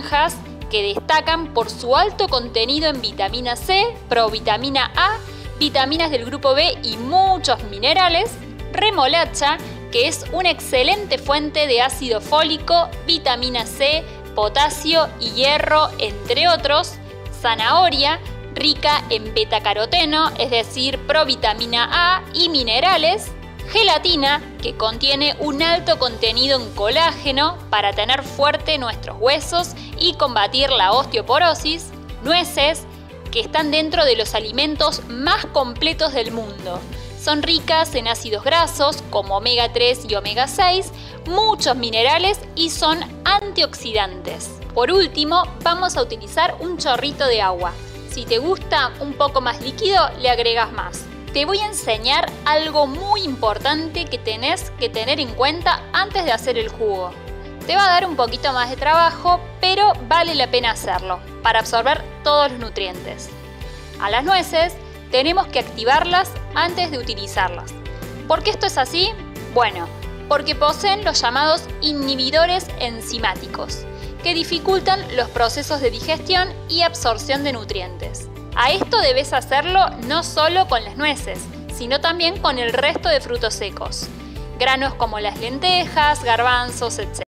naranjas, que destacan por su alto contenido en vitamina C, provitamina A, vitaminas del grupo B y muchos minerales. Remolacha, que es una excelente fuente de ácido fólico, vitamina C, potasio y hierro, entre otros. Zanahoria, rica en betacaroteno, es decir, provitamina A y minerales. Gelatina, que contiene un alto contenido en colágeno para tener fuerte nuestros huesos y combatir la osteoporosis. Nueces, que están dentro de los alimentos más completos del mundo. Son ricas en ácidos grasos como omega 3 y omega 6, muchos minerales y son antioxidantes. Por último, vamos a utilizar un chorrito de agua. Si te gusta un poco más líquido, le agregas más. Te voy a enseñar algo muy importante que tenés que tener en cuenta antes de hacer el jugo. Te va a dar un poquito más de trabajo, pero vale la pena hacerlo para absorber todos los nutrientes. A las nueces tenemos que activarlas antes de utilizarlas. ¿Por qué esto es así? Bueno, porque poseen los llamados inhibidores enzimáticos, que dificultan los procesos de digestión y absorción de nutrientes. A esto debes hacerlo no solo con las nueces, sino también con el resto de frutos secos, granos como las lentejas, garbanzos, etc.